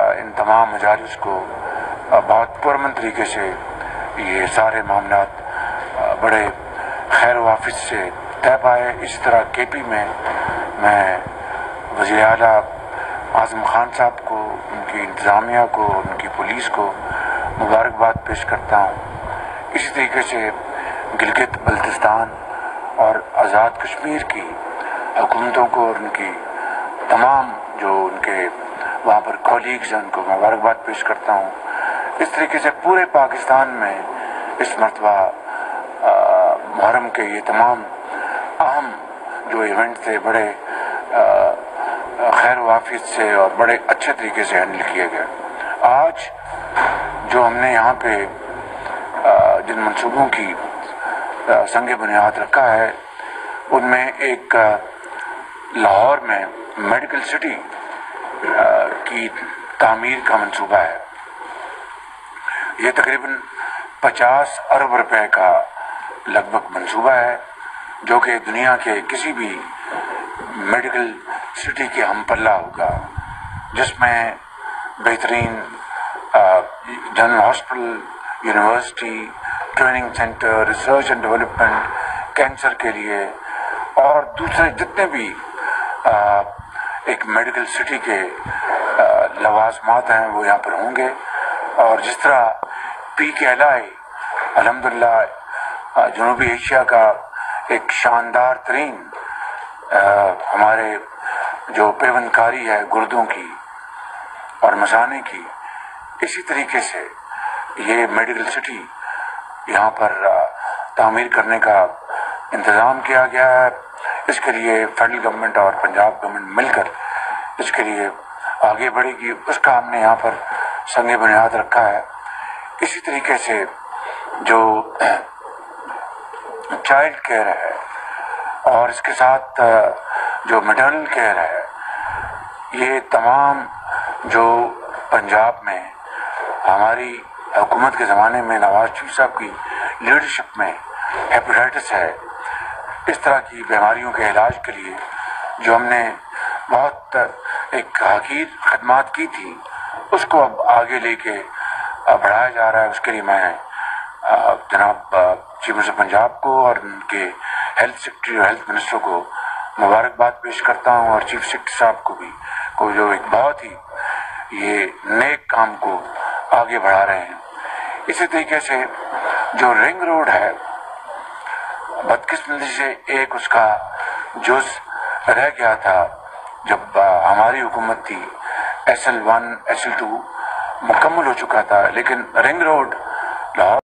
ان تمام مجالس کو بہت پرامن طریقے سے یہ سارے معاملات بڑے خیر و عافیت سے طے پائے۔ اسی طرح کے پی میں وزیر اعلیٰ اعظم خان صاحب کو، ان کی انتظامیہ کو، ان کی پولیس کو مبارکباد پیش کرتا ہوں۔ اسی طریقے سے گلگت بلتستان اور آزاد کشمیر کی حکومتوں کو اور ان کی تمام جو ان کے وہاں پر کولیگز ہیں ان کو مبارکباد پیش کرتا ہوں۔ اس طریقے سے پورے پاکستان میں اس مرتبہ محرم کے یہ تمام اہم جو ایونٹ تھے بڑے خیر و عافیت سے اور بڑے اچھے طریقے سے ہینڈل کیے گئے۔ آج جو ہم نے یہاں پہ جن منصوبوں کی سنگ بنیاد رکھا ہے ان میں ایک لاہور میں میڈیکل سٹی کی تعمیر کا منصوبہ ہے۔ یہ تقریباً 50 ارب روپے کا لگ بھگ منصوبہ ہے، جو کہ دنیا کے کسی بھی میڈیکل سٹی کے ہم پلہ ہوگا، جس میں بہترین general hospital, university, training centre, research and development, cancer کے لیے اور دوسرے جتنے بھی ایک میڈیکل سٹی کے لوازمات ہیں وہ یہاں پر ہوں گے۔ اور جس طرح پی کے ایل آئی الحمدللہ جنوبی ایشیا کا ایک شاندار ترین ہمارے جو پیوند کاری ہے گردوں کی اور مثانے کی، اسی طریقے سے یہ میڈیکل سٹی یہاں پر تعمیر کرنے کا انتظام کیا گیا ہے۔ اس کے لیے فیڈرل گورنمنٹ اور پنجاب گورنمنٹ مل کر اس کے لیے آگے بڑھے گی، اس کا ہم نے یہاں پر سنگ بنیاد رکھا ہے۔ اسی طریقے سے جو چائلڈ کیئر ہے اور اس کے ساتھ جو میٹرنل کیئر ہے، یہ تمام جو پنجاب میں ہماری حکومت کے زمانے میں نواز شریف صاحب کی لیڈرشپ میں ہیپیٹائٹس ہے، اس طرح کی بیماریوں کے علاج کے لیے جو ہم نے بہت ایک حقیر خدمات کی تھی، اس کو اب آگے لے کے بڑھایا جا رہا ہے۔ اس کے لیے میں جناب چیف منسٹر پنجاب کو اور ان کے ہیلتھ سیکرٹری اور ہیلتھ منسٹر کو مبارکباد پیش کرتا ہوں، اور چیف سیکرٹری صاحب کو جو ایک بہت ہی یہ نیک کام کو آگے بڑھا رہے ہیں۔ اسی طریقے سے جو رنگ روڈ ہے، بدقسمتی سے ایک اس کا جز رہ گیا تھا جب ہماری حکومت تھی، SL1 SL2 مکمل ہو چکا تھا، لیکن رنگ روڈ